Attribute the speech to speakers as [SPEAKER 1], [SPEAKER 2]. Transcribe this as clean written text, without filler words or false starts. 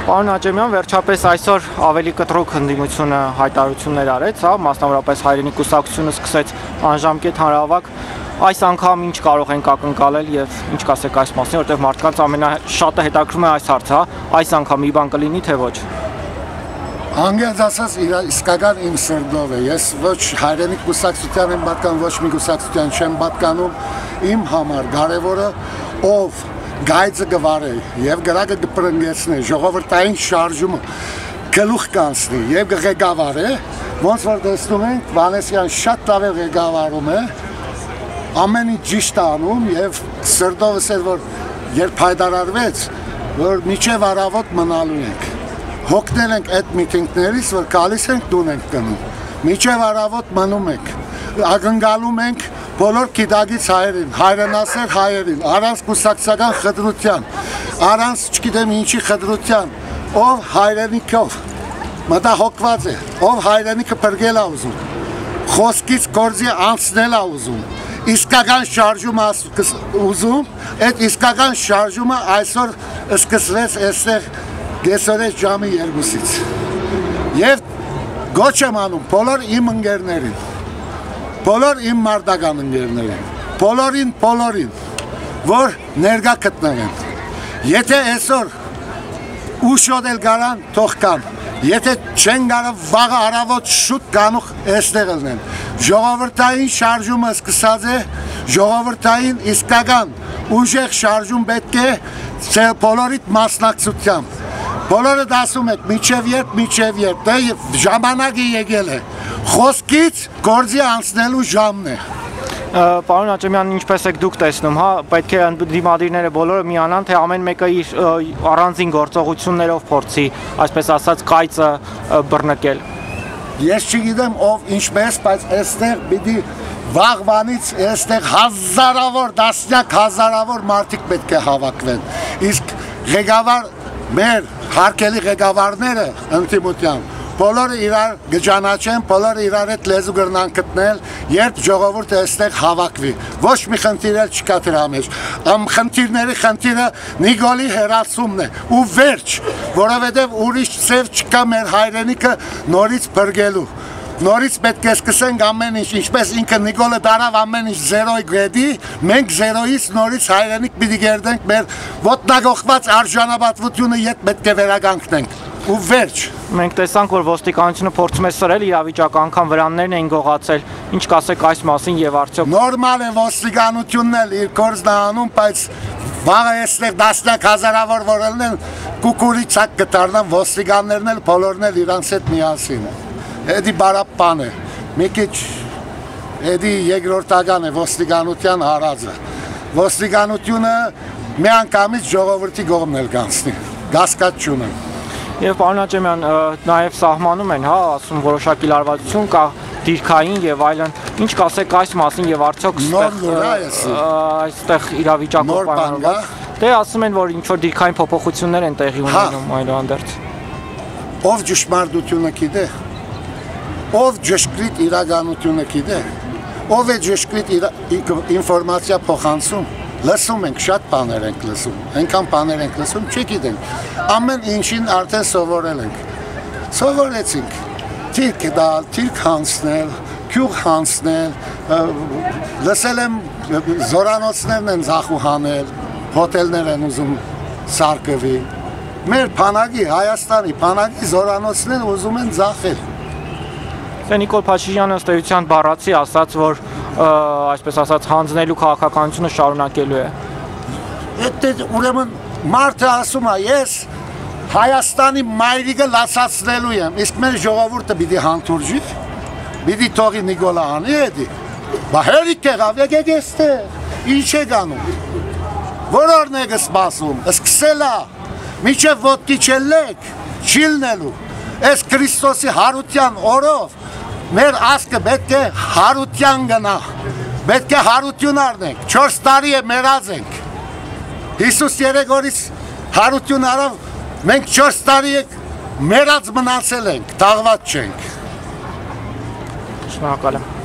[SPEAKER 1] Պարոն Աճեմյան, վերջապես այսօր ավելի կտրուկ հանդիմությունը հայտարարություններ արեց, մասնավորապես հայրենի կուսակցությունը սկսեց անժամկետ հանրահավաք, այս անգամ ինչ կարող ենք ակնկալել եւ ինչ կասեք այս մասին, որտեղ մարդկանց ամենաշատը հետաքրքրում է այս հարցը, այս անգամ մի բան կլինի թե ոչ։
[SPEAKER 2] Անգամ ասած իսկական իմ սրտով է, ես ոչ հայրենի կուսակցության եմ պատկանում, ոչ մի կուսակցության չեմ պատկանում, իմ համար կարևորը ով գայծը գվարե եւ գրակը կպրնգեցնի, ժողովրդային շարժումը գլուխ կանցնի եւ ղեկավարը, ոնց որ տեսնում ենք, Վանեսյան շատ լավ է ղեկավարում է, ամեն ինչ ճիշտ անում եւ սրտովս էր որ երբ հայտարարվեց, որ միջև առավոտ մնալու ենք։ Հոգնել ենք այդ միտինգներից, որ գալիս ենք տուն ենք գնում։ Միջև առավոտ մնում ենք, ակնկալում ենք բոլոր գիտակից հայերին, հայրենասեր հայերին, առանց կուսակցական խտրության, առանց չգիտեմ ինչի խտրության, ով հայրենիքով մտահոգված է, ով հայրենիքը փրկել է ուզում, խոսքից գործի անցնել է ուզում, իսկական շարժում ուզում, այդ իսկական շարժումը այսօր սկսվեց այստեղ գեսորես ժամի 2-ից։ Եվ գոչ եմ անում բոլոր իմ ընկերներին, բոլոր իմ մարտական ընկերներին, բոլորին, որ ներկա գտնվեն։ Եթե այսօր ուշոտ էլ գարան, թող կան, եթե չեն գարը վաղը առավոտ շուտ կանուխ այստեղ ելնեն։ Ժողովրդային շարժումը սկսած է, ժողովրդային իսկական ուժեղ շարժում պետք է բոլորիդ մասնակցությամբ։ Բոլորը դասում եք, միջև երբ, դե ժամանակը եկել է, խոսքից գործի անցնելու ժամն է։
[SPEAKER 1] Պարոն Աճեմյան, ինչպես եք դուք տեսնում, պետք է դիմադիրները բոլորը միանան, թե ամեն մեկը իր առանձին գործողություններով փորձի, այսպես ասած, կայծը բռնկել։
[SPEAKER 2] Ես չգիտեմ ով ինչպես, բայց այստեղ պիտի վաղվանից այստեղ հազարավոր, տասնյակ հազարավոր մարդիկ պետք է հավաքվեն։ Իսկ ղեկավար մեր հարկելի ղեկավարները ընդդիմության բոլորը իրար գճանաչեն, բոլորը իրար հետ լեզու գրնան գտնել, երբ ժողովուրդը այստեղ հավաքվի։ Ոչ մի խնդիր էլ չկա դրա մեջ։ Խնդիրների խնդիրը Նիկոլի հերացումն է ու վերջ, որովհետև ուրիշ ծև չկա մեր հայրենիքը նորից բրգելու։ Նորից պետք է սկսենք ամեն ինչ, ինչպես ինքը Նիկոլը դարավ ամեն ինչ զերոյ գրեդի, մենք զերոյից նորից հայրենիք պիտի գերդենք մեր ոտնագողված արժանապատվությունը ետ պետք է վերականգնենք ու վերջ։
[SPEAKER 1] Մենք տեսանք, որ ոստիկանությունը փորձում է սրել իրավիճակը, անգամ վրաններն էին գողացել, ինչ կասեք այս մասին եւ արդյոք։
[SPEAKER 2] Նորմալ է ոստիկանությունն էլ իր գործն անում, բայց վաղը այստեղ տասնյակ հազարավոր որ ելնեն կուկուրի ցակ կդառնան ոստիկաններն էլ բոլորն էլ իրանց հետ միասին են։ Էդի բարապան է, մի քիչ էդի երկրորդական է ոստիկանության հարածը։ Ոստիկանությունը միանգամից ժողովրդի կողմն էլ կանցնի, կասկած չունեմ։
[SPEAKER 1] Եվ պարոն Աճեմյան, նաև սահմանում են, ասում որոշակի լարվածություն կա, դիրքային եւ այլն։ Ինչ կասեք այս մասին եւ արդյոք այստեղ իրավիճակով պայմանավորված։ Դե ասում են, որ ինչ որ դիրքային փոփոխություններ են տեղի ունենում այլանդերձ։
[SPEAKER 2] Ով ճշմարտությունը գիտե, ով ճշգրիտ իրականությունը գիտե, ով է ճշգրիտ ինֆորմացիա փոխանցում, լսում ենք, շատ բաներ ենք լսում, այնքան բաներ ենք լսում, չգիտենք, ամեն ինչին արդեն սովորել ենք, սովորեցինք, թիրք դալ, թիրք հանցնել, քյուղ հանցնել, լսել եմ զորանոցներն են ձախու հանել, հոտելներ են ուզում սարկվի, մեր բանակի, Հայաստանի բանակի զորանոցներ ուզում են ձախել։
[SPEAKER 1] Նիկոլ Փաշինյանը ըստ էության բառացի ասաց, որ այսպես ասած հանձնելու քաղաքականությունը շարունակելու է։
[SPEAKER 2] Այդ ուրեմն մարդը ասում է, ես Հայաստանի մայրիկը լացացնելու եմ, իսկ մեր ժողովուրդը պիտի հանդուրժի, պիտի թողի Նիկոլը անի էդի։ Բա հերիք եղավ, եկեք էստեղ, ինչ եք անում։ Որորն եք սպասում, սկսել է, միջև ոտքի չելեք, չիլնելու, այս Քրիստոսի հարության օրով մեր ասկը պետք է հարության գնա, պետք է հարություն արնենք, 4 տարի է մերած ենք, Հիսուս 3 օրից հարություն արավ, մենք 4 տարի եք մերած մնացել ենք, տաղված չենք։
[SPEAKER 1] Շնորհակալ եմ։